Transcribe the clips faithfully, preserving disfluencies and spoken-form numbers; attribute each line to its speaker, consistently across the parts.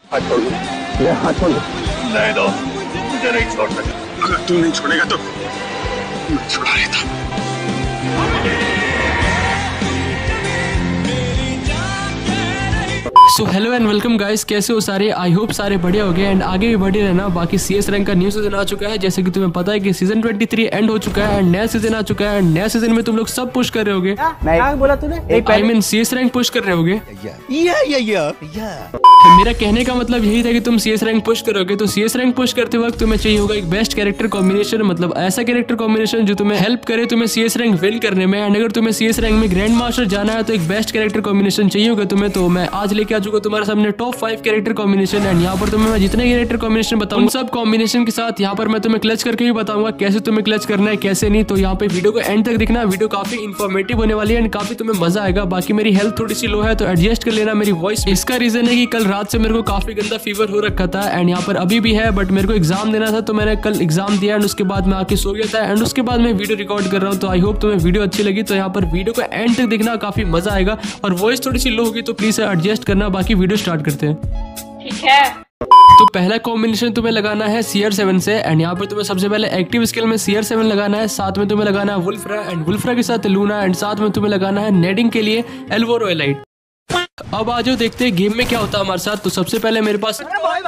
Speaker 1: हाथ छोड़ दो, ले हाथ छोड़ दो। नहीं दो, मुझे नहीं छोड़ सकता। अगर तू नहीं छोड़ेगा तो मैं छुड़ा लेता।
Speaker 2: So hello and welcome guys, कैसे हो सारे? आई होप सारे बढ़िया हो गए एंड आगे भी बढ़े रहना। बाकी सीएस रैंक का न्यू सीजन आ चुका है, जैसे कि तुम्हें पता है कि सीजन तेईस एंड हो चुका है एंड नया सीजन आ चुका है। नया सीजन में तुम लोग सब पुश कर रहे होगे।
Speaker 3: क्या बोला तूने?
Speaker 2: I mean CS rank push कर रहे होगे।
Speaker 3: या या या या
Speaker 2: मेरा कहने का मतलब यही था कि तुम सीएस रैंक पुश करोगे, तो सीएस रैंक पुश करते वक्त तुम्हें चाहिए होगा एक बेस्ट कैरेक्टर कॉम्बिनेशन, मतलब ऐसा कैरेक्टर कॉम्बिनेशन जो तुम्हें हेल्प करे तुम्हें सीएस रैंक विन करने में। एंड अगर तुम्हें सीएस रैंक में ग्रैंड मास्टर जाना है तो एक बेस्ट कैरेक्टर कॉम्बिनेशन चाहिए होगा तुम्हें। तो मैं आज लेके आ चुका तुम्हारे सामने top five character combination and यहाँ पर तुम्हें मैं जितने कैरेक्टर कॉम्बिनेशन बताऊंगा सब कॉम्बिनेशन के साथ यहाँ पर मैं तुम्हें क्लच करके भी बताऊंगा कैसे तुम्हें क्लच करना है कैसे नहीं। तो यहाँ पे वीडियो को एंड तक देखना, वीडियो काफी इन्फॉर्मेटिव होने वाली है एंड काफी तुम्हें मजा आएगा। बाकी मेरी हेल्थ थोड़ी सी लो है तो एडजस्ट कर लेना मेरी वॉइस। इसका रीजन है कि कल रात से मेरे को काफी गंदा फीवर हो रखा था एंड यहाँ पर अभी भी है, बट मेरे को एग्जाम देना था तो मैंने कल एग्जाम दिया एंड उसके बाद मैं आके सो गया था एंड उसके बाद मैं वीडियो रिकॉर्ड कर रहा हूँ। तो आई होप तुम्हें वीडियो अच्छी लगी, तो यहाँ पर वीडियो को एंड तक देखना, काफी मजा आएगा। और वॉइस थोड़ी सी लो होगी तो प्लीज एडजस्ट करना। बाकी वीडियो स्टार्ट करते हैं,
Speaker 4: ठीक है।
Speaker 2: तो पहला कॉम्बिनेशन तुम्हें लगाना है सी आर सेवन से एंड यहाँ पर तुम्हें सबसे पहले एक्टिव स्किल में सी आर सेवन लगाना है, साथ में तुम्हें लगाना है वुल्फ्रा एंड वुल्फ्रा के साथ लूना एंड साथ में तुम्हें लगाना है नेडिंग के लिए एल्वोरो एलाइट। अब आ जाओ देखते हैं गेम में क्या होता है हमारे साथ। तो सबसे पहले मेरे पास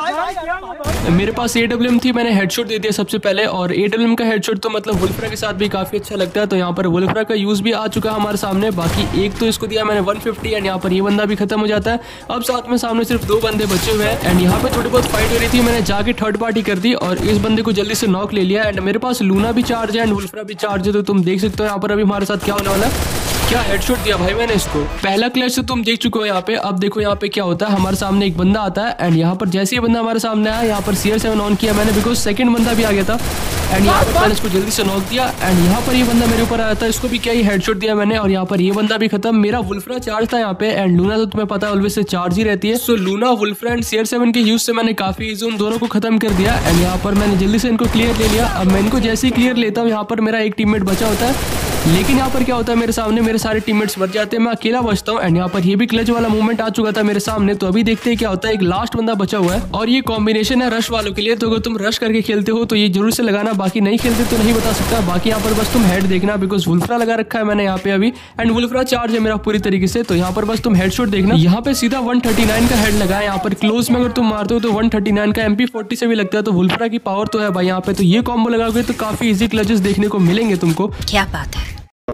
Speaker 2: मेरे पास ए डब्ल्यू एम थी, मैंने हेडशॉट दे दिया सबसे पहले। और ए डब्ल्यू एम का हेडशॉट तो मतलब वुल्फ्रा के साथ भी काफी अच्छा लगता है, तो यहाँ पर वुल्फ्रा का यूज भी आ चुका है हमारे सामने। बाकी एक तो इसको दिया मैंने वन फिफ्टी एंड यहाँ पर ये बंदा भी खत्म हो जाता है। अब साथ में सामने सिर्फ दो बंदे बचे हुए हैं एंड यहाँ पे थोड़ी बहुत फाइट हो रही थी, मैंने जाके थर्ड पार्टी कर दी और इस बंदे को जल्दी से नॉक ले लिया। एंड मेरे पास लूना भी चार्ज है एंड वुल्फ्रा भी चार्ज है, तो तुम देख सकते हो यहाँ पर अभी हमारे साथ क्या होने वाला है। क्या हेडशॉट दिया भाई मैंने इसको। पहला क्लच तो तुम देख चुके हो यहाँ पे। अब देखो यहाँ पे क्या होता है, हमारे सामने एक बंदा आता है एंड यहाँ पर जैसे ही बंदा हमारे सामने आया यहाँ पर सी आर सेवन ऑन किया मैंने, बिकॉज सेकंड बंदा भी आ गया था एंड यहाँ पर मैंने इसको जल्दी से नॉक दिया एंड यहाँ पर ये बंदा मेरे ऊपर आया था, इसको भी क्या ही हेडशॉट दिया मैंने और यहाँ पर ये बंदा भी खत्म। मेरा वुल्फ्रा चार्ज था यहाँ पे एंड लूना तो तुम्हें पता है ऑलवेज से चार्ज ही रहती है। So Luna, Wolfrah and C R seven के यूज से मैंने काफी इजी उन दोनों को खत्म कर दिया एंड यहाँ पर मैंने जल्दी से इनको क्लियर ले लिया। अब मैं इनको जैसे ही क्लियर लेता हूँ यहाँ पर मेरा एक टीममेट बचा होता है, लेकिन यहाँ पर क्या होता है मेरे सामने मेरे सारे टीममेट्स मर जाते हैं, मैं अकेला बचता हूँ एंड यहाँ पर ये भी क्लच वाला मूवमेंट आ चुका था मेरे सामने। तो अभी देखते हैं क्या होता है, एक लास्ट बंदा बचा हुआ है और ये कॉम्बिनेशन है रश वालों के लिए। तो अगर तुम रश करके खेलते हो तो ये जरूर से लगाना, बाकी नहीं खेलते तो नहीं बता सकता। बाकी यहाँ पर बस तुम हेड देखना, बिकॉज वुल्फ्रा लगा रखा है मैंने यहाँ पे अभी एंड वुल्फ्रा चार्ज है मेरा पूरी तरीके से। तो यहाँ पर बस तुम हेडशॉट देखना, यहाँ पे सीधा वन थर्टी नाइन का हेड लगा है। यहाँ पर क्लोज में अगर तुम मारते हो तो वन थर्टी नाइन का एम पी फोर्टी से भी लगता है, तो वुल्फ्रा की पावर तो है भाई यहाँ पे। तो ये कॉम्बो लगाओगे तो काफी इजी क्लचेस देखने को मिलेंगे तुमको।
Speaker 4: क्या बात है।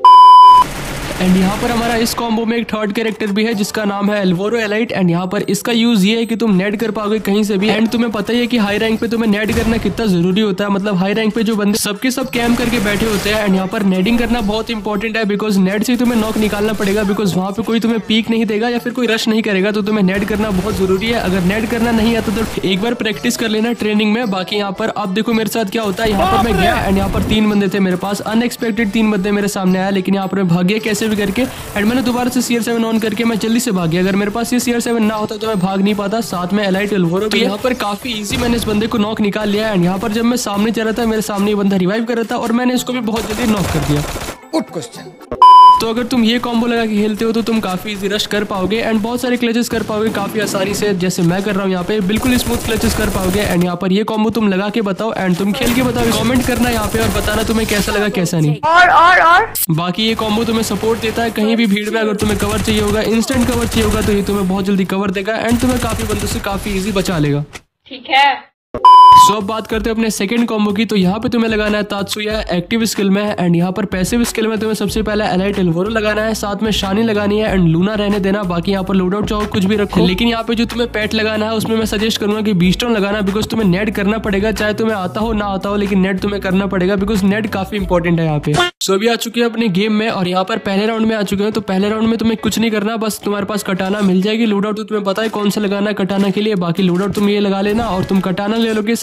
Speaker 2: एंड यहाँ पर हमारा इस कॉम्बो में एक थर्ड कैरेक्टर भी है जिसका नाम है एल्वोरो एलाइट एंड यहाँ पर इसका यूज ये है कि तुम नेट कर पाओगे कहीं से भी। एंड तुम्हें पता ही है कि हाई रैंक पे तुम्हें नेट करना कितना जरूरी होता है, मतलब हाई रैंक पे जो बंदे सबके सब कैम करके बैठे होते हैं एंड यहाँ पर नेटिंग करना बहुत इंपॉर्टेंट है, बिकॉज नेट से तुम्हें नॉक निकालना पड़ेगा, बिकॉज वहाँ पे कोई तुम्हें पीक नहीं देगा या फिर कोई रश नहीं करेगा, तो तुम्हें नेट करना बहुत जरूरी है। अगर नेट करना नहीं आता तो एक बार प्रैक्टिस कर लेना ट्रेनिंग में। बाकी यहाँ पर अब देखो मेरे साथ क्या होता है, यहाँ पर मैं गया एंड यहाँ पर तीन बंदे थे मेरे पास, अनएक्सपेक्टेड तीन बंदे मेरे सामने आया, लेकिन यहाँ पर मैं भाग गया कैसे भी करके एंड मैंने दोबारा से सी आर सेवन ऑन करके मैं जल्दी से भाग गया। अगर मेरे पास ये सी आर सेवन ना होता तो मैं भाग नहीं पाता। साथ में एलाइट एल्वोरो भी, यहाँ पर काफी इजी मैंने इस बंदे को नॉक निकाल लिया एंड यहाँ पर जब मैं सामने चल रहा था मेरे सामने ये बंदा रिवाइव कर रहा था और मैंने इसको भी बहुत जल्दी नॉक कर दिया।
Speaker 3: Good question.
Speaker 2: तो अगर तुम ये कॉम्बो लगा के खेलते हो तो तुम काफी इजी रश कर पाओगे एंड बहुत सारे क्लचेस कर पाओगे काफी आसानी से, जैसे मैं कर रहा हूँ यहाँ पे बिल्कुल स्मूथ क्लचेस कर पाओगे। एंड यहाँ पर ये कॉम्बो तुम लगा के बताओ एंड तुम खेल के बताओ, कमेंट करना यहाँ पे और बताना तुम्हें कैसा लगा कैसा नहीं।
Speaker 4: और और और
Speaker 2: बाकी ये कॉम्बो तुम्हें सपोर्ट देता है कहीं भी भीड़ में, अगर तुम्हें कवर चाहिए होगा, इंस्टेंट कवर चाहिए होगा तो ये तुम्हें बहुत जल्दी कवर देगा एंड तुम्हें काफी बंदों से काफी इजी बचा लेगा।
Speaker 4: ठीक है।
Speaker 2: सो अब बात करते हैं अपने सेकंड कॉम्बो की। तो यहाँ पे तुम्हें लगाना है तात्सुया एक्टिव स्किल में एंड यहाँ पर पैसिव स्किल में तुम्हें सबसे पहले एलाइट एल्वोरो लगाना है, साथ में शानी लगानी है एंड लूना रहने देना। बाकी यहाँ पर लोड आउट चाहो कुछ भी रखो, लेकिन यहाँ पे जो तुम्हें पेट लगाना है उसमें मैं सजेस्ट करूंगा कि बीस्टोन लगाना, बिकॉज तुम्हें नेट करना पड़ेगा, चाहे तुम्हें आता हो ना आता हो, लेकिन नेट तुम्हें करना पड़ेगा बिकॉज नेट काफी इंपॉर्टेंट है यहाँ पे। सो अभी आ चुके हैं अपने गेम में और यहाँ पर पहले राउंड में आ चुके हैं। तो पहले राउंड में तुम्हें कुछ नहीं करना, बस तुम्हारे पास कटाना मिल जाएगी। लोड आउट तो तुम्हें पता है कौन सा लगाना है कटाना के लिए, बाकी लोड आउट तुम ये लगा लेना और तुम कटाना ले लोगे,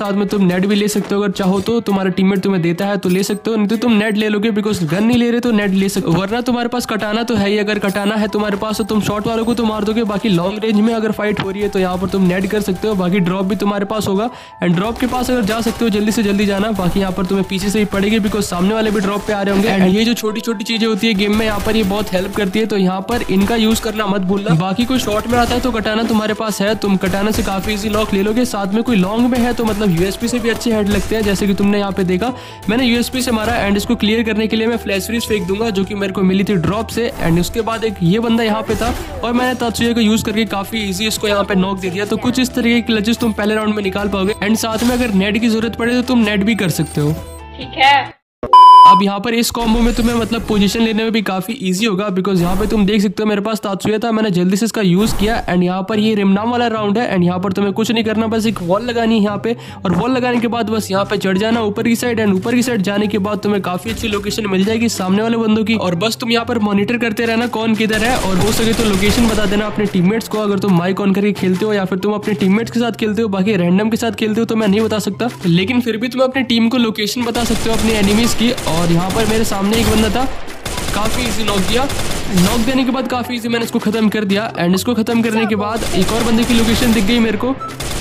Speaker 2: साथ में तुम नेट भी ले सकते हो, अगर चाहो तो तुम्हारा टीममेट तुम्हें देता है तो ले सकते हो, नहीं तो तुम नेट ले लोगे, बिकॉज गन नहीं ले रहे तो नेट ले सकते हो। वरना तुम्हारे पास कटाना तो है ही, अगर कटाना है तुम्हारे पास तो तुम शॉर्ट वालों को तो मार दोगे, बाकी लॉन्ग रेंज में अगर फाइट हो रही है तो यहाँ पर तुम नेट कर सकते हो। बाकी ड्रॉप भी तुम्हारे पास होगा, एंड ड्रॉप के पास अगर जा सकते हो जल्दी से जल्दी जाना, बाकी यहाँ पर तुम्हें पीछे से ही पड़ेगी बिकॉज सामने वाले भी ड्रॉप पे आ रहे होंगे। एंड ये जो छोटी छोटी चीजें होती है गेम में यहाँ पर ये बहुत हेल्प करती है, तो यहाँ पर इनका यूज करना मत भूलना। बाकी कोई शॉर्ट में आता है तो कटाना तुम्हारे पास है, तुम कटाना से काफी इजी लॉक ले लोगे। साथ में कोई लॉन्ग में है तो मतलब यूएसपी से भी अच्छे हेड लगते हैं, जैसे कि तुमने यहाँ पे देखा मैंने यूएसपी से मारा। एंड इसको क्लियर करने के लिए मैं फ्लैश फ्रीज फेंक दूंगा जो कि मेरे को मिली थी ड्रॉप से। एंड उसके बाद एक ये बंदा यहाँ पे था और मैंने तात्सुया को यूज करके काफी इजी इसको यहाँ पे नॉक दे दिया। तो कुछ इस तरीके की क्लचेस तुम पहले राउंड में निकाल पाओगे। एंड साथ में अगर नेट की जरूरत पड़े तो तुम नेट भी कर सकते हो।
Speaker 4: ठीक है।
Speaker 2: अब यहाँ पर इस कॉम्बो में तुम्हें मतलब पोजीशन लेने में भी काफी इजी होगा, बिकॉज यहाँ पे तुम देख सकते हो मेरे पास तात्सुया था, मैंने जल्दी से इसका यूज किया। एंड यहाँ पर ये रिमनाम वाला राउंड है, एंड यहाँ पर तुम्हें कुछ नहीं करना, बस एक वॉल लगानी है यहाँ पे, और वॉल लगाने के बाद बस यहाँ पे चढ़ जाना ऊपर की साइड। एंड ऊपर की साइड जाने के बाद तुम्हें काफी अच्छी लोकेशन मिल जाएगी सामने वाले बंदों की, और बस तुम यहाँ पर मॉनिटर करते रहना कौन किधर है, और हो सके तो लोकेशन बता देना अपने टीममेट्स को, अगर तुम माइक ऑन करके खेलते हो या फिर तुम अपने टीममेट्स के साथ खेलते हो। बाकी रैंडम के साथ खेलते हो तो मैं नहीं बता सकता, लेकिन फिर भी तुम अपनी टीम को लोकेशन बता सकते हो अपनी एनिमीज की। और यहाँ पर मेरे सामने एक बंदा था, काफी इजी नॉक दिया। नॉक देने के बाद काफी इजी मैंने इसको खत्म कर दिया। एंड इसको खत्म करने के बाद एक और बंदे की लोकेशन दिख गई मेरे को,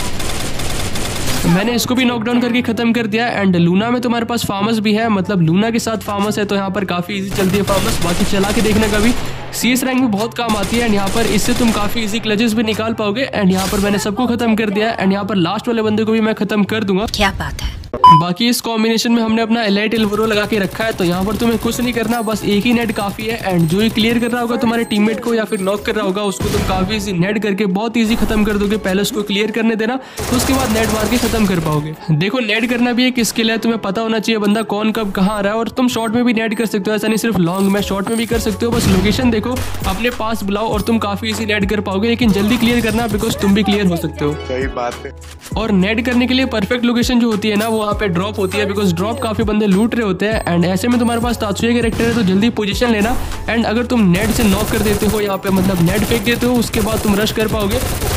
Speaker 2: मैंने इसको भी नॉकडाउन करके खत्म कर दिया। एंड लूना में तुम्हारे पास फार्मस भी है, मतलब लूना के साथ फार्मस है तो यहाँ पर काफी इजी चलती है फार्मस। बाकी चला के देखने का भी सीएस रैंक में बहुत काम आती है, एंड यहाँ पर इससे तुम काफी इजी क्लचेस भी निकाल पाओगे। एंड यहाँ पर मैंने सबको खत्म कर दिया, एंड यहाँ पर लास्ट वाले बंदे को भी मैं खत्म कर दूंगा।
Speaker 4: क्या बात है।
Speaker 2: बाकी इस कॉम्बिनेशन में हमने अपना एलाइट एल्वरो लगा के रखा है, तो यहाँ पर तुम्हें कुछ नहीं करना, बस एक ही नेट काफी है। एंड जो ये क्लियर कर रहा होगा तुम्हारे टीममेट को या फिर नॉक कर रहा होगा उसको तुम काफी इजी नेट करके बहुत इजी खत्म कर दोगे। पहले उसको क्लियर करने देना, तो उसके बाद नेट मार के खत्म कर पाओगे। देखो नेट करना भी एक स्किल है, तुम्हें पता होना चाहिए बंदा कौन कब कहाँ आ रहा है, और तुम शॉर्ट में भी नेट कर सकते हो, ऐसा नहीं सिर्फ लॉन्ग में, शॉर्ट में भी कर सकते हो। बस लोकेशन देखो, अपने पास बुलाओ और तुम काफी इजी नेट कर पाओगे, लेकिन जल्दी क्लियर करना बिकॉज तुम भी क्लियर हो सकते हो।
Speaker 1: सही बात है।
Speaker 2: और नेट करने के लिए परफेक्ट लोकेशन जो होती है ना वो वहाँ पे ड्रॉप होती है, बिकॉज ड्रॉप काफी बंदे लूट रहे होते हैं। एंड ऐसे में तुम्हारे पास तात्सुया कैरेक्टर है तो जल्दी पोजीशन लेना। एंड अगर तुम नेट से नॉक कर देते हो, यहाँ पे मतलब नेट फेंक देते हो, उसके बाद तुम रश कर पाओगे,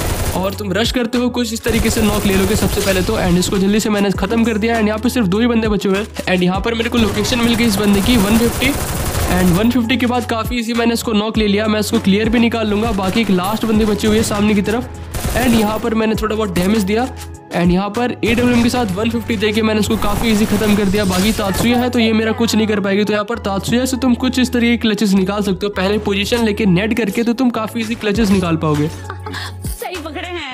Speaker 2: और तुम रश करते हो कुछ इस तरीके से नॉक ले लोगे सबसे पहले तो। एंड इसको जल्दी से मैंने खत्म कर दिया। एंड यहाँ पे सिर्फ दो ही बंदे बचे हुए हैं। एंड यहाँ पर मेरे को लोकेशन मिल गई इस बंदे की one fifty. And one fifty के बाद काफी इजी मैंने इसको नॉक ले लिया, मैं इसको क्लियर भी निकाल लूंगा। बाकी एक लास्ट बंदे बचे हुए है सामने की तरफ। एंड यहाँ पर मैंने थोड़ा बहुत डैमेज दिया, एंड यहाँ पर ए डब्ल्यू एम के साथ वन फिफ्टी देके मैंने इसको काफी इजी खत्म कर दिया। बाकी तात्सुया है तो ये मेरा कुछ नहीं कर पाएगी, तो यहाँ पर तात्सुया से तुम कुछ इस तरीके के क्लचेस निकाल सकते हो, पहले पोजीशन लेके नेट करके, तो तुम काफी इजी क्लचेस निकाल पाओगे।
Speaker 4: सही पकड़े हैं।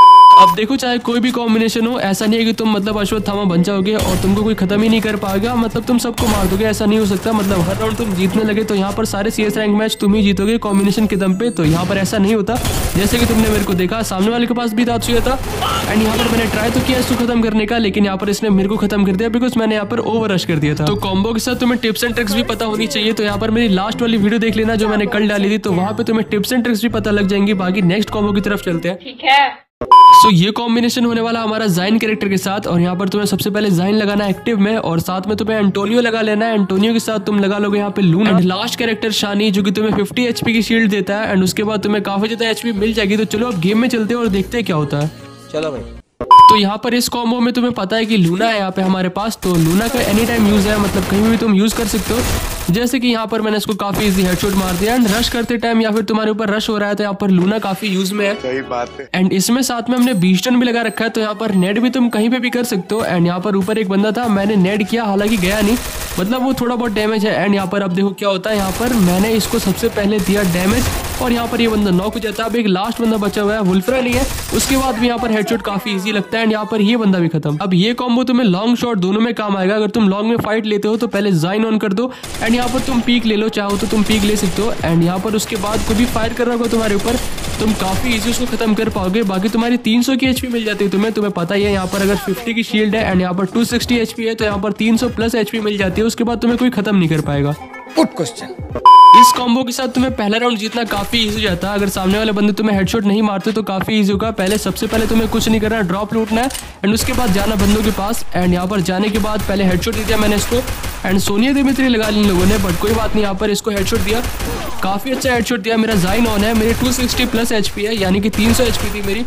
Speaker 2: अब देखो चाहे कोई भी कॉम्बिनेशन हो, ऐसा नहीं है कि तुम मतलब अश्वत्थामा बन जाओगे और तुमको कोई खत्म ही नहीं कर पाएगा, मतलब तुम सबको मार दोगे, ऐसा नहीं हो सकता। मतलब हर राउंड तुम जीतने लगे तो यहाँ पर सारे सीएस रैंक मैच तुम ही जीतोगे कॉम्बिनेशन के दम पे, तो यहाँ पर ऐसा नहीं होता। जैसे कि तुमने मेरे को देखा सामने वाले के पास भी तात्सुया था, एंड यहाँ पर मैंने ट्राई तो किया इसको खत्म करने का, लेकिन यहाँ पर इसने मेरे को खत्म कर दिया बिकॉज मैंने यहाँ पर ओवर रश कर दिया था। तो कॉम्बो के साथ तुम्हें टिप्स एंड ट्रिक्स भी पता होनी चाहिए, तो यहाँ पर मेरी लास्ट वाली वीडियो देख लेना जो मैंने कल डाली थी, तो वहाँ पे तुम्हें टिप्स एंड ट्रिक्स भी पता लग जाएंगी। बाकी नेक्स्ट कॉम्बो की तरफ चलते हैं।
Speaker 4: ठीक है।
Speaker 2: सो so, ये कॉम्बिनेशन होने वाला हमारा जाइन कैरेक्टर के साथ, और यहाँ पर तुम्हें सबसे पहले जाइन लगाना एक्टिव में, और साथ में तुम्हें एंटोनियो लगा लेना है। एंटोनियो के साथ तुम लगा लोगे यहाँ पे Luna. And last character Shani जो कि तुम्हें फिफ्टी एचपी की शील्ड देता है, एंड उसके बाद तुम्हें काफी ज्यादा एचपी मिल जाएगी। तो चलो अब गेम में चलते हैं और देखते हैं क्या होता है।
Speaker 3: चलो भाई।
Speaker 2: तो यहाँ पर इस कॉम्बो में तुम्हें पता है कि लूना है यहाँ पे हमारे पास, तो लूना का एनी टाइम यूज है, मतलब कहीं भी तुम यूज कर सकते हो। जैसे कि यहाँ पर मैंने इसको काफी इजी हेडशॉट मार दिया, एंड रश करते टाइम या फिर तुम्हारे ऊपर रश हो रहा है तो यहाँ पर लूना काफी यूज में है।
Speaker 1: सही बात है।
Speaker 2: एंड इसमें साथ में हमने बीस्टन भी लगा रखा है, तो यहाँ पर नेट भी तुम कहीं पे भी कर सकते हो। एंड यहाँ पर ऊपर एक बंदा था, मैंने नेट किया, हालांकि गया नहीं, मतलब वो थोड़ा बहुत डैमेज है। एंड यहाँ पर अब देखो क्या होता है, यहाँ पर मैंने इसको सबसे पहले दिया डैमेज, और यहाँ पर ये बंदा नॉक हो जाता है। अब एक लास्ट बंदा बचा हुआ है, वुल्फ्रा नहीं है, उसके बाद भी यहाँ पर हेडशॉट काफी इजी लगता है, एंड यहाँ पर ये बंदा भी खत्म। अब ये कॉम्बो तुम्हें लॉन्ग शॉट दोनों में काम आएगा। अगर तुम लॉन्ग में फाइट लेते हो तो पहले जाइन ऑन कर दो, एंड यहाँ पर तुम पीक ले लो, चाहो तो तुम पीक ले सकते हो। एंड यहाँ पर उसके बाद कोई भी फायर कर रहा होगा तुम्हारे ऊपर, तुम काफी इजी उसको खत्म कर पाओगे। बाकी तुम्हारी तीन सौ की एचपी मिल जाती है तुम्हें, तुम्हें पता ही है। यहाँ पर अगर फिफ्टी की शील्ड है एंड यहाँ पर टू सिक्सटी एचपी है, तो यहाँ पर तीन सौ प्लस एचपी मिल जाती है। उसके बाद तुम्हें कोई खत्म नहीं कर पाएगा।
Speaker 3: Good question.
Speaker 2: इस कॉम्बो के साथ तुम्हें पहला राउंड जीतना काफी इजी हो जाता है। अगर सामने वाले बंदे तुम्हें हेडशॉट नहीं मारते तो काफी इजी होगा। पहले सबसे पहले तुम्हें कुछ नहीं करना, ड्रॉप लूटना है, एंड उसके बाद जाना बंदों के पास। एंड यहाँ पर जाने के बाद पहले हेडशॉट दिया मैंने इसको, एंड सोनिया दिमित्री लगा ली इन लोगों ने, बट कोई बात नहीं, यहाँ पर इसको हेडशॉट दिया, काफी अच्छा हेडशॉट दिया। मेरा जाइन ऑन है, मेरी टू सिक्सटी प्लस एचपी है, यानी कि तीन सौ एचपी थी मेरी।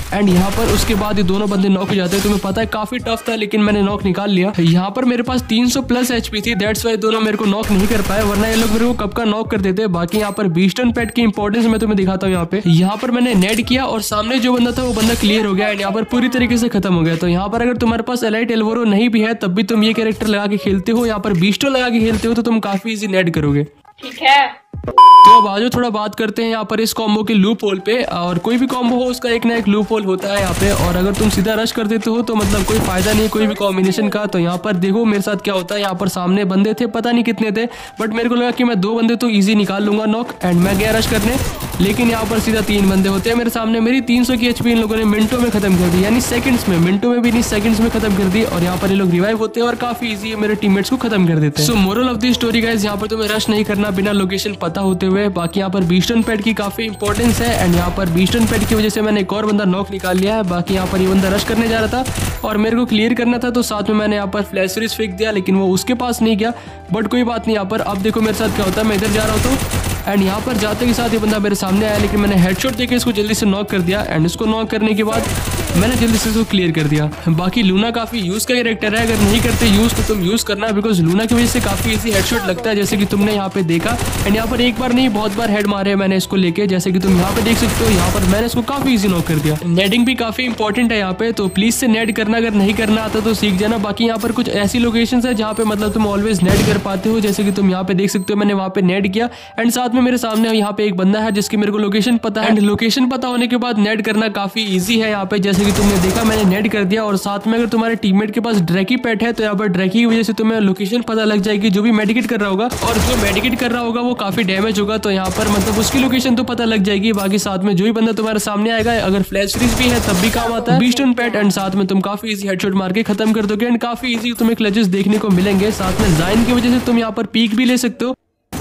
Speaker 2: एंड यहाँ पर उसके बाद ये दोनों बंदे नॉक हो जाते हैं। तुम्हें पता है काफी टफ था, लेकिन मैंने नॉक निकाल लिया। यहाँ पर मेरे पास तीन सौ प्लस एचपी थी, दैट्स वाई दोनों मेरे को नॉक नहीं कर पाए, वरना ये लोग मेरे को कब का नॉक कर देते। बाकी यहाँ पर बीस्टन पैड की इंपॉर्टेंस मैं तुम्हें दिखाता हूँ। यहाँ पे यहाँ पर मैंने नेड किया और सामने जो बंदा था वो बंदा क्लियर हो गया एंड यहाँ पर पूरी तरीके से खत्म हो गया। तो यहाँ पर अगर तुम्हारे पास एलाइट एल्वोरो नहीं भी है तब भी तुम ये कैरेक्टर लगा के खेलते हो, यहाँ पर बीस्टो लगा के खेलते हो, तो तुम काफी इजी नेड करोगे।
Speaker 4: ठीक है।
Speaker 2: तो अब आज थोड़ा बात करते हैं यहाँ पर इस कॉम्बो के लूप होल पे। और कोई भी कॉम्बो हो उसका एक ना एक लूप होल होता है यहाँ पे, और अगर तुम सीधा रश कर देते हो तो मतलब कोई फायदा नहीं कोई भी कॉम्बिनेशन का। तो यहाँ पर देखो मेरे साथ क्या होता है। यहाँ पर सामने बंदे थे, पता नहीं कितने थे, बट मेरे को लगा कि मैं दो बंदे तो इजी निकाल लूंगा नॉक, एंड मैं गया रश करने, लेकिन यहाँ पर सीधा तीन बंदे होते हैं मेरे सामने। मेरी तीन सौ की एचपी इन लोगों ने मिनटों में खत्म कर दी, यानी सेकंड्स में, मिनटों में भी नहीं सेकंड्स में खत्म कर दी। और यहाँ पर ये लोग रिवाइव होते हैं और काफी इजी मेरे टीममेट्स को खत्म कर देते हैं। So moral of the story guys, यहाँ पर तुम्हें रश नहीं करना बिना लोकेशन पता होते हुए। बाकी यहाँ पर बीस्टन पैड की काफी इंपॉर्टेंस है, एंड यहाँ पर बीस्टन पैड की वजह से मैंने एक और बंदा नॉक निकाल लिया है। बाकी यहाँ पर ये बंदा रश करने जा रहा था और मेरे को क्लियर करना था, तो साथ में मैंने यहाँ पर फ्लैश फ्रीज फेंक दिया, लेकिन वो उसके पास नहीं गया। बट कोई बात नहीं। यहाँ पर अब देखो मेरे साथ क्या होता है, मैं इधर जा रहा हूँ एंड यहाँ पर जाते के साथ ये बंदा मेरे सामने आया, लेकिन मैंने हेडशॉट देके इसको जल्दी से नॉक कर दिया, एंड इसको नॉक करने के बाद मैंने जल्दी से इसको क्लियर कर दिया। बाकी लूना काफी यूज का कैरेक्टर है, अगर नहीं करते यूज तो तुम यूज करना, बिकॉज लूना की वजह से काफी इजी हेडशॉट लगता है, जैसे कि तुमने यहाँ पे देखा। एंड यहाँ पर एक बार नहीं बहुत बार हेड मारे हैं मैंने इसको लेके, जैसे कि तुम यहाँ पे देख सकते हो। यहाँ पर मैंने इसको काफी इजी नॉक कर दिया। नेडिंग भी काफी इंपॉर्टेंट है यहाँ पे, तो प्लीज से नेड करना, अगर नहीं करना आता तो सीख जाना। बाकी यहाँ पर कुछ ऐसी लोकेशन है जहाँ पे मतलब तुम ऑलवेज नेड कर पाते हो, जैसे कि तुम यहाँ पे देख सकते हो। मैंने वहाँ पे नेड किया एंड साथ में मेरे सामने यहाँ पे एक बंदा है जिसकी मेरे को लोकेशन पता है, एंड लोकेशन पता होने के बाद नेड करना काफी इजी है यहाँ पे, जैसे कि तुमने देखा मैंने नेड कर दिया। और साथ में अगर तुम्हारे टीममेट के पास ड्रैकी पेट है तो यहाँ पर ड्रैकी की वजह से तुम्हें लोकेशन पता लग जाएगी, जो भी मेडिकेट कर रहा होगा, और जो मेडिकेट कर रहा होगा वो काफी डैमेज होगा, तो यहाँ पर मतलब उसकी लोकेशन तो पता लग जाएगी। बाकी साथ में जो भी बंदा तुम्हारे सामने आएगा, अगर फ्लैश फ्रीज भी है तब भी काम आता है बीस्टन पेट, एंड साथ में तुम काफी इजी हेडशॉट मार के खत्म कर दोगे, एंड काफी इजी तुम्हें क्लचेस देखने को मिलेंगे। साथ में जाइन की वजह से तुम यहाँ पर पीक भी ले सकते हो,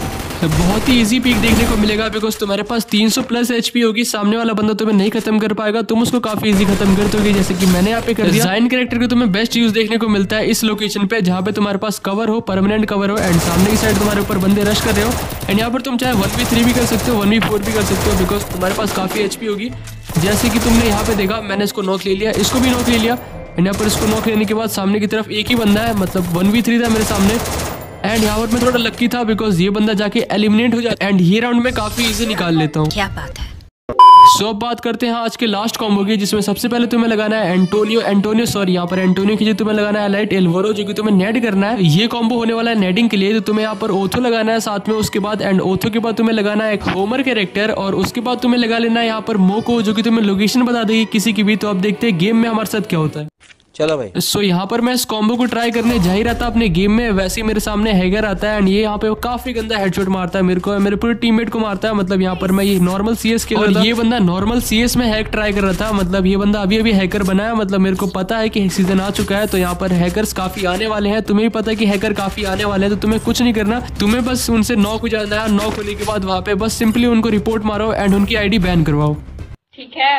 Speaker 2: बहुत ही इजी पीक देखने को मिलेगा, बिकॉज तुम्हारे पास तीन सौ प्लस एचपी होगी। सामने वाला बंदा तुम्हें नहीं खत्म कर पाएगा, तुम उसको काफी इजी खत्म कर दोगे, जैसे कि मैंने यहाँ पे कर दिया। जाइन कैरेक्टर को तुम्हें बेस्ट यूज देखने को मिलता है इस लोकेशन पे, जहाँ पे तुम्हारे पास कवर हो, परमानेंट कवर हो, एंड सामने की साइड तुम्हारे ऊपर बंदे रश कर रहे हो, एंड यहाँ पर तुम चाहे वन वी थ्री भी कर सकते हो, वन वी फोर भी कर सकते हो, बिकॉज तुम्हारे पास काफी एचपी होगी। जैसे कि तुमने यहाँ पे देखा, मैंने इसको नॉक ले लिया, इसको भी नॉक ले लिया, एंड यहाँ पर इसको नॉक लेने के बाद सामने की तरफ एक ही बंदा है, मतलब वन वी थ्री था मेरे सामने। एंड यहाँ पर मैं थोड़ा लक्की था, बिकॉज ये बंदा जाके एलिमिनेट हो जाता, एंड ये राउंड में काफी इजी निकाल लेता हूँ।
Speaker 4: क्या बात है।
Speaker 2: सो अब बात करते हैं आज के लास्ट कॉम्बो की, जिसमें सबसे पहले तुम्हें लगाना है एंटोनियो एंटोनियो सॉरी यहाँ पर एंटोनियो की जगह तुम्हें लगाना है एलाइट एल्वोरो, जो कि तुम्हें नेड करना है। ये कॉम्बो होने वाला है नेडिंग के लिए, तो तुम्हें यहाँ पर ओथो लगाना है साथ में, उसके बाद एंड ओथो के बाद तुम्हें लगाना है एक होमर कैरेक्टर, और उसके बाद तुम्हें लगा लेना है यहाँ पर मोको, जो कि तुम्हें लोकेशन बता देगी किसी की भी। तो अब देखते हैं गेम में हमारे साथ क्या होता है।
Speaker 3: चलो भाई।
Speaker 2: सो so, यहाँ पर मैं इस कॉम्बो को ट्राई करने जा ही रहा था अपने गेम में, वैसे ही मेरे सामने हैगर आता है, एंड ये यहाँ पे काफी गंदा हेडशॉट मारता है मेरे को, मेरे पूरे टीममेट को मारता है। मतलब यहाँ पर मैं ये नॉर्मल सीएस खेल रहा था, ये बंदा नॉर्मल सीएस में हैक ट्राई कर रहा था। मतलब ये बंदा अभी अभी हैकर बना है, मतलब मेरे को पता है कि सीजन आ चुका है, तो यहाँ पर हैकर्स काफी आने वाले हैं। तुम्हें भी पता है कि हैकर काफी आने वाले हैं, तो तुम्हें कुछ नहीं करना, तुम्हें बस उनसे नॉक हो जाना है। नॉक होने के बाद वहाँ पे बस सिंपली उनको रिपोर्ट मारो एंड उनकी आईडी बैन करवाओ।
Speaker 4: ठीक है।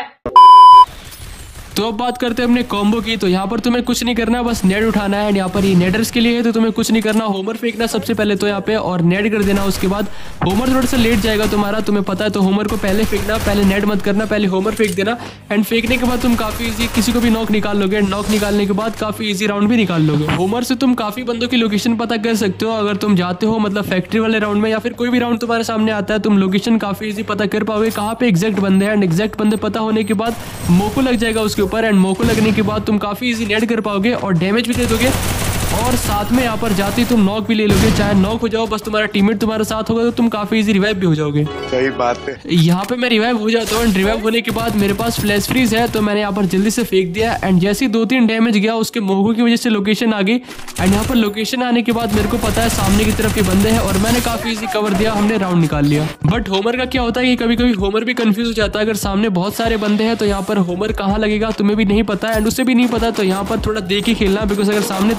Speaker 2: तो अब बात करते हैं अपने कॉम्बो की। तो यहाँ पर तुम्हें कुछ नहीं करना, बस नेड उठाना है, एंड यहाँ पर ये नेडर्स के लिए है, तो तुम्हें कुछ नहीं करना, होमर फेंकना सबसे पहले तो यहाँ पे, और नेड कर देना। उसके बाद होमर थोड़ा सा लेट जाएगा तुम्हारा, तुम्हें पता है, तो होमर को पहले फेंकना, पहले नेड मत करना, पहले होमर फेंक देना, एंड फेंकने के बाद तुम काफी इजी किसी को भी नॉक निकाल लोगे, एंड नॉक निकालने के बाद काफी इजी राउंड भी निकाल लोगे। होमर से तुम काफी बंदों की लोकेशन पता कर सकते हो, अगर तुम जाते हो मतलब फैक्ट्री वाले राउंड में, या फिर कोई भी राउंड तुम्हारे सामने आता है, तुम लोकेशन काफी इजी पता कर पाओगे कहाँ पे एग्जैक्ट बंदे हैं, एंड एग्जैक्ट बंदे पता होने के बाद मोको लग जाएगा उसके ऊपर, एंड मोको लगने के बाद तुम काफी इजी नेड कर पाओगे और डैमेज भी दे दोगे, और साथ में यहाँ पर जाते ही तुम नॉक भी ले लोगे। चाहे नॉक हो जाओ, बस तुम्हारा टीममेट तुम्हारे साथ होगा तो तुम काफी इजी रिवाइव भी हो जाओगे।
Speaker 1: सही बात है।
Speaker 2: यहाँ पे मैं रिवाइव हो जाता हूँ, रिवाइव होने के बाद मेरे पास फ्लैश फ्रीज है, तो मैंने यहाँ पर जल्दी से फेंक दिया, एंड जैसे ही दो तीन डैमेज गया, उसके मोको की वजह से लोकेशन आ गई, एंड यहाँ पर लोकेशन आने के बाद मेरे को पता है सामने की तरफ ये बंदे हैं, और मैंने काफी इजी कवर दिया, हमने राउंड निकाल लिया। बट होमर का क्या होता है कि कभी कभी होमर भी कंफ्यूज हो जाता है, अगर सामने बहुत सारे बंदे हैं तो यहाँ पर होमर कहाँ लगेगा तुम्हें भी नहीं पता, एंड उससे भी नहीं पता, तो यहाँ पर थोड़ा देख के खेलना, बिकॉज अगर सामने तीन से चार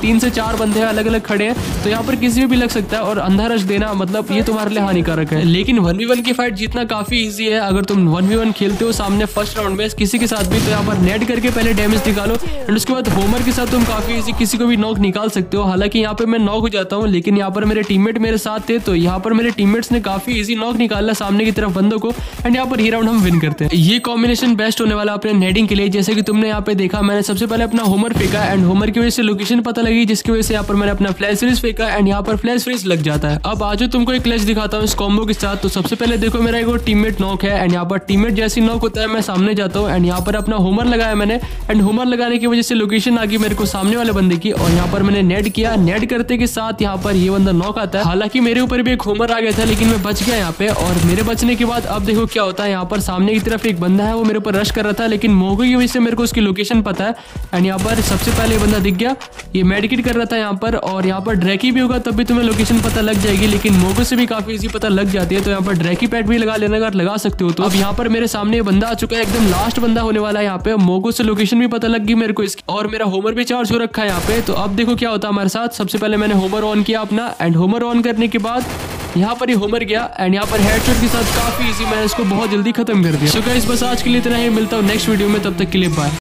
Speaker 2: चार बंदे अलग अलग खड़े हैं, तो यहाँ पर किसी भी लग सकता है और अंधा रश देना मतलब ये तुम्हारे लिए हानिकारक है। लेकिन वन वी वन की फाइट जीतना काफी इजी है अगर तुम वन वी वन खेलते हो सामने फर्स्ट राउंड में किसी के साथ भी। तो यहाँ पर नेट करके पहले डैमेज निकालो एंड उसके बाद होमर के साथ तुम काफी इजी किसी को भी नॉक निकाल सकते हो। हालांकि यहाँ पे मैं नॉक हो जाता हूँ, लेकिन यहाँ पर मेरे टीममेट मेरे साथ थे, तो यहाँ पर मेरे टीममेट्स ने काफी इजी नॉक निकाला सामने की तरफ बंदों को एंड यहाँ पर ये राउंड हम विन करते हैं। ये कॉम्बिनेशन बेस्ट होने वाला अपने नेडिंग के लिए। जैसे कि तुमने यहाँ पे देखा, मैंने सबसे पहले अपना होमर फेंका एंड होमर की वजह से लोकेशन पता लगी, जिसकी वजह से यहाँ पर मैंने अपना फ्लैश फ्रीज फेंका एंड यहाँ पर फ्लैश फ्रीज लग जाता है। अब आज तुमको एक क्लच दिखाता हूँ इस कॉम्बो के साथ। तो सबसे पहले देखो मेरा एक टीममेट नॉक है एंड यहाँ पर टीममेट जैसी नॉक होता है मैं सामने जाता हूँ एंड यहाँ पर अपना होमर लगाया मैंने एंड होमर लगाने की वजह से लोकेशन आ गई मेरे को सामने वाले बंदे की और यहाँ पर मैंने नेट किया। नेट करते के साथ यहाँ पर ये बंदा नॉक आता है। हालांकि मेरे ऊपर भी एक होमर आ गया था, लेकिन मैं बच गया यहाँ पे। और मेरे बचने के बाद अब देखो क्या होता है, यहाँ पर सामने की तरफ एक बंदा है वो मेरे ऊपर रश कर रहा था, लेकिन मोगो की वजह से मेरे को उसकी लोकेशन पता है एंड यहाँ पर सबसे पहले बंदा दिख गया, ये मेडिकेट कर रहा था यहाँ पर। और यहाँ पर ड्रैकी भी होगा तब भी तुम्हें लोकेशन पता लग जाएगी, लेकिन मोगो से भी काफी इजी पता लग जाती है। तो यहाँ पर ड्रैकी पैड भी लगा लेना अगर लगा सकते हो तो। अब यहाँ पर मेरे सामने बंदा आ चुका है, एकदम लास्ट बंदा होने वाला है यहाँ पे। मोगो से लोकेशन भी पता लग गई मेरे को इसकी और मेरा होमर भी चार्ज हो रखा है यहाँ पे। तो अब देखो क्या होता है हमारे साथ। सबसे पहले मैंने होमर ऑन किया अपना एंड होमर ऑन करने के बाद यहाँ पर ही होमर गया एंड यहाँ पर हेडशॉट के साथ काफी इजी मैंने इसको बहुत जल्दी खत्म कर दिया। सो गाइस बस आज के लिए इतना ही, मिलता हूँ नेक्स्ट वीडियो में, तब तक के लिए बाय।